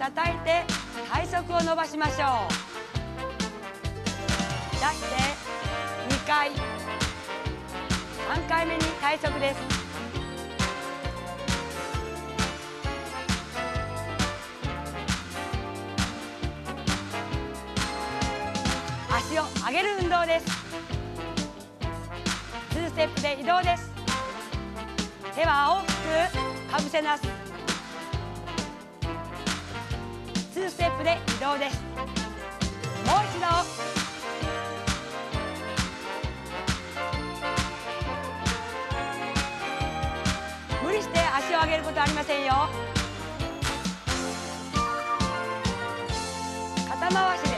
叩いて体側を伸ばしましょう。出して2回、3回目に体側です。足を上げる運動です。2ステップで移動です。手は大きくかぶせます。2ステップで移動です。もう一度。無理して足を上げることはありませんよ。肩回しです。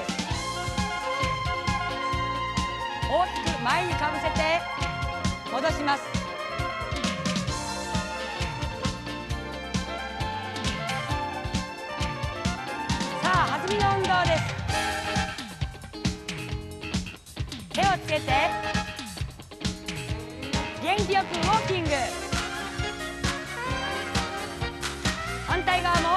大きく前にかぶせて戻します。さあ、弾みの運動です。手をつけて元気よくウォーキング。反対側もも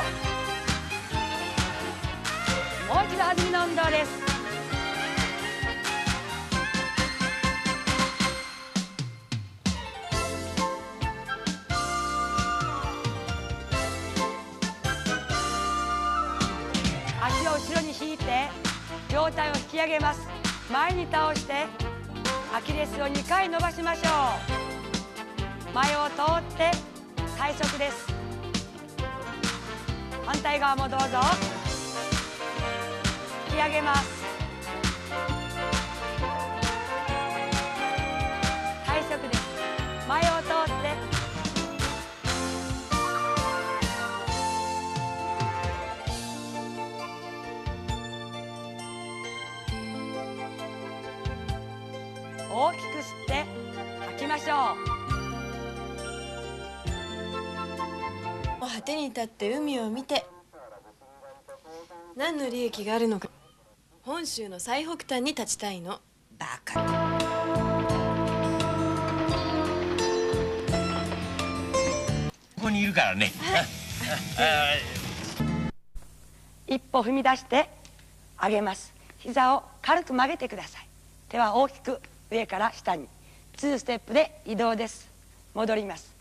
う一度弾みの運動です。足を後ろに引いて上体を引き上げます。前に倒してアキレスを2回伸ばしましょう。前を通って体側です。反対側もどうぞ。引き上げます。体側です。前を通って大きく吸って吐きましょう。果てに立って海を見て何の利益があるのか。本州の最北端に立ちたいの。 バカ。ここにいるからね。 一歩踏み出して上げます。膝を軽く曲げてください。手は大きく上から下に2ステップで移動です。戻ります。